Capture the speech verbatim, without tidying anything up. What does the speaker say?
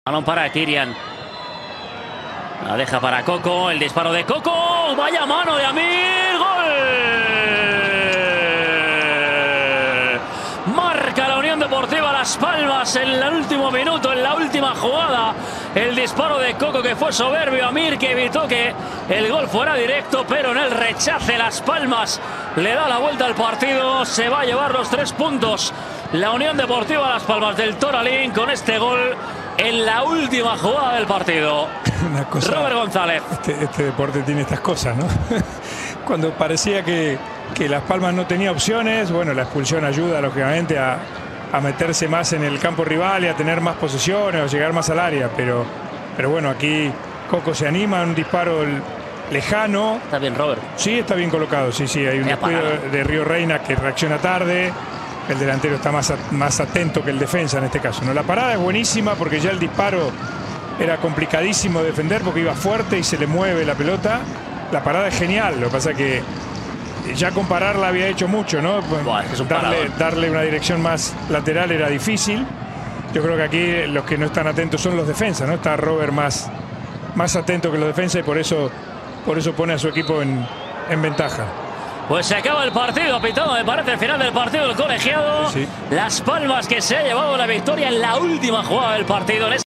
Balón para Tyrian. La deja para Coco. El disparo de Coco. Vaya mano de Amir. ¡Gol! Marca la Unión Deportiva Las Palmas en el último minuto, en la última jugada. El disparo de Coco, que fue soberbio. Amir, que evitó que el gol fuera directo, pero en el rechace Las Palmas le da la vuelta al partido. Se va a llevar los tres puntos la Unión Deportiva Las Palmas del Toralín con este gol en la última jugada del partido. Una cosa, Robert González. Este, este deporte tiene estas cosas, ¿no? Cuando parecía que, que Las Palmas no tenía opciones, bueno, la expulsión ayuda lógicamente a, a meterse más en el campo rival y a tener más posesiones o llegar más al área, pero, pero bueno, aquí Coco se anima, un disparo lejano. Está bien, Robert. Sí, está bien colocado, sí, sí, hay un descuido de Río Reina que reacciona tarde. El delantero está más, más atento que el defensa en este caso, ¿no? La parada es buenísima porque ya el disparo era complicadísimo de defender porque iba fuerte y se le mueve la pelota. La parada es genial, lo que pasa es que ya con pararla había hecho mucho, ¿no? Buah, es un darle, darle una dirección más lateral era difícil. Yo creo que aquí los que no están atentos son los defensas, ¿no? Está Robert más, más atento que los defensas y por eso, por eso pone a su equipo en, en ventaja. Pues se acaba el partido, pitado me parece el final del partido del colegiado. Sí, sí. Las Palmas, que se ha llevado la victoria en la última jugada del partido.